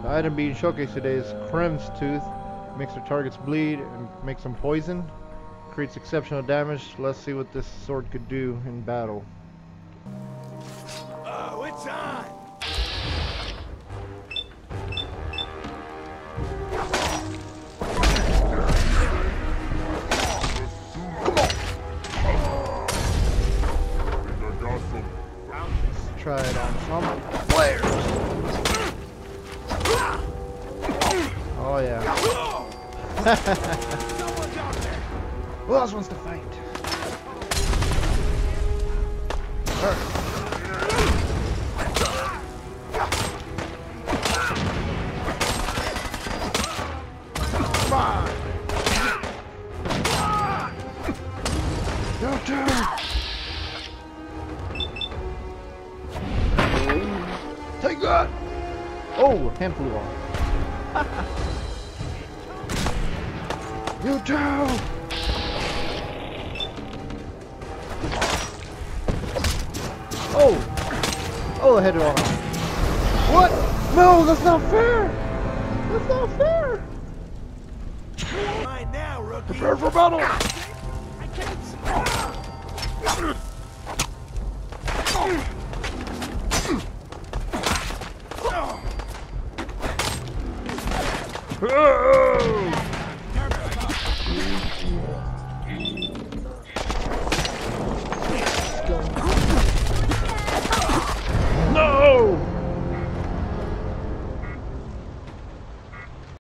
Item being showcased today is Kremvh's tooth. Makes their targets bleed and makes them poison. Creates exceptional damage. Let's see what this sword could do in battle. Oh, it's on! Let's try it on some players. Oh yeah. Who else wants to fight? Come on! Go to! Take that! Oh, hand flew off. You too! Oh! Oh, the head went off. What? No, that's not fair! That's not fair! Mine now, rookie. Prepare for battle! I can't Ah!